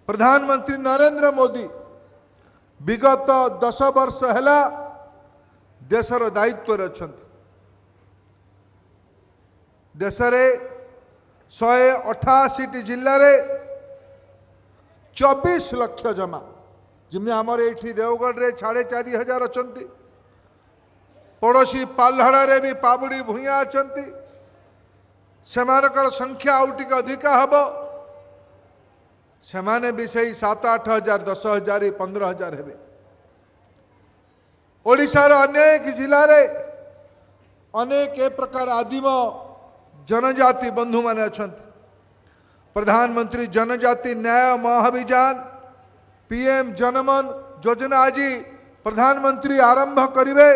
प्रधानमंत्री नरेंद्र मोदी विगत 10 वर्ष है देशर दायित्व अच्छा देश में 188 जिले में 24 लाख जमा जमी आमर ये देवगढ़ रे 4,500 अच्छा पड़ोशी पाल्हाड़ भी पाबुड़ी भूया अच्छा सेमानकर संख्या आउटी अधिका हम सेमाने भी सही 7-8 हजार 10,000 15,000 हे ओडिशार अनेक जिले में अनेक ए प्रकार आदिम जनजाति बंधु माने अच्छा प्रधानमंत्री जनजाति न्याय महाभियान पीएम जनमन योजना आज प्रधानमंत्री आरंभ करिवे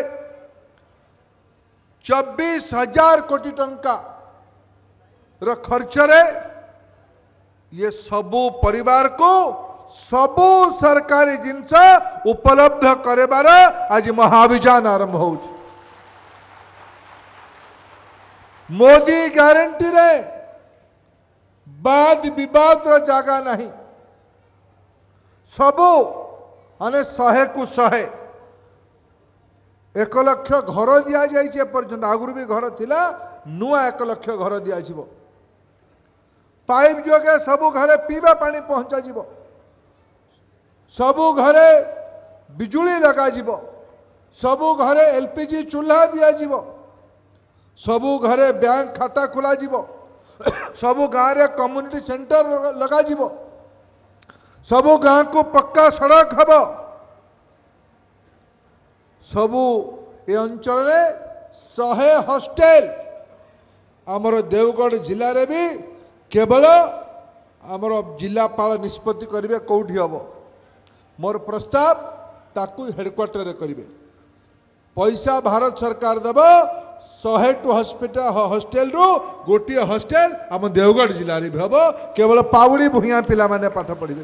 24,000 कोटी टंका रो खर्च रे ये सबू परिवार को सबू सरकारी जिनस उपलब्ध करेबार आज महाभियान आरंभ हो मोदी ग्यारंटी रे बाद विवाद रो जागा नहीं सबू माने 100 को 100 1 लाख घर दिया जाइए पर्यंत आगुरी भी घर थिला नुआ 1 लाख घर दिया जिवो पाइप जोगे सबू घरे पीवा पानी पहुंचा जिवो सबू घरे बिजुली लगा जिवो सबू घरे एलपीजी चूल्हा दिया जिवो सबू घरे बैंक खाता खोला जिवो सबू गाँव रे कम्युनिटी सेंटर लगा जिवो सबू गाँ को पक्का सड़क हम सबू ए अंचल में 100 हॉस्टेल आमर देवगढ़ जिले में भी केवल आमर जिलापाल निष्पत्ति करेंगे कौटी हम मोर प्रस्ताव ताकू हेडक्वार्टर रे करेंगे पैसा भारत सरकार देव 100 हॉस्टेल रु गोटे हॉस्टेल आम देवगढ़ जिले में भी हम केवल पावड़ी भूया पिला माने पाठ पढ़े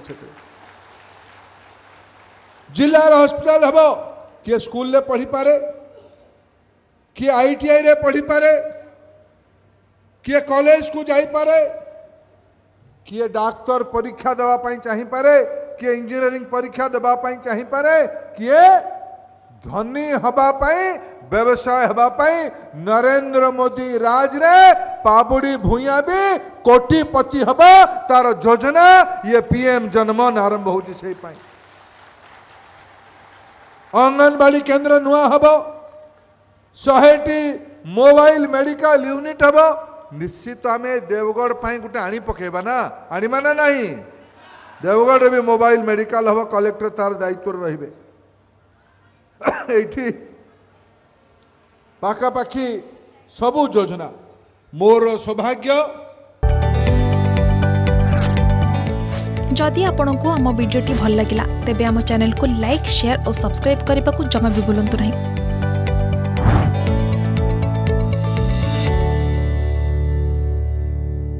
जिलार हॉस्पिटल हम किए स्कूल रे पढ़ी पारे किए आईटीआई रे पढ़ी पारे किए कॉलेज को जाई पारे किए डाक्तर परीक्षा देवाई चाहिए किए इंजीनियरिंग परीक्षा देवाई चाहिए किए धनी हवापाई व्यवसाय हवापाई नरेंद्र मोदी राज रे पाबुड़ी भूया भी कोटिपति हवा तार योजना ये पीएम जनमन आरंभ हो अंगनवाड़ी केंद्र नुआ हम 100टी मोबाइल मेडिकल यूनिट हम निश्चित आम देवगढ़ गोटे आनी पकेबा ना आनीमा ना नहीं देवगढ़ भी मोबाइल मेडिकल हम कलेक्टर तार दायित्व रहिबे एठी पाखापाखि सबू योजना मोर सौभाग्य जदि आपंक आम भिडी भल लगा तेब आम चैनल को लाइक शेयर और सब्सक्राइब करने को जमा भी भूलु नहीं।